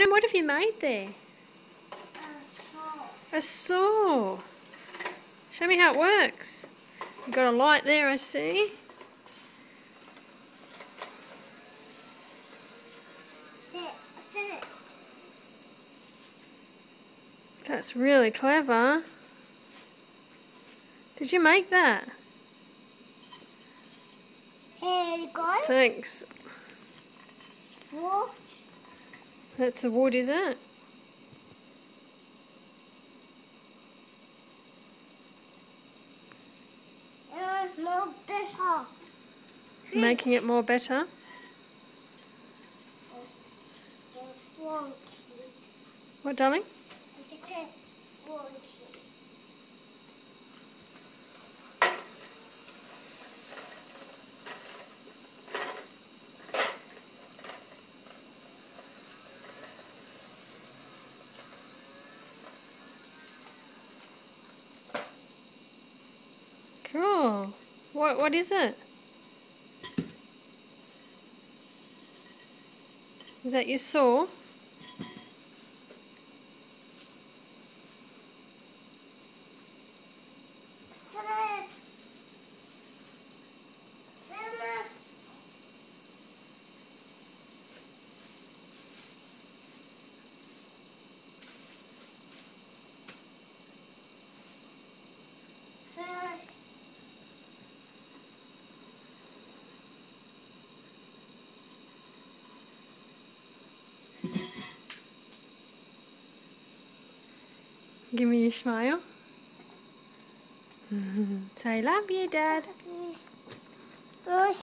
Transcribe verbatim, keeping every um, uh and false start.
Ronan, what have you made there? A saw. A saw. Show me how it works. You've got a light there, I see. That's really clever. Did you make that? Here you go. Thanks. Wood. That's the wood, is it? Uh, more better. Making it more better. What, darling? Cool. What what is it? Is that your saw? Give me your smile. Say, love you, Dad.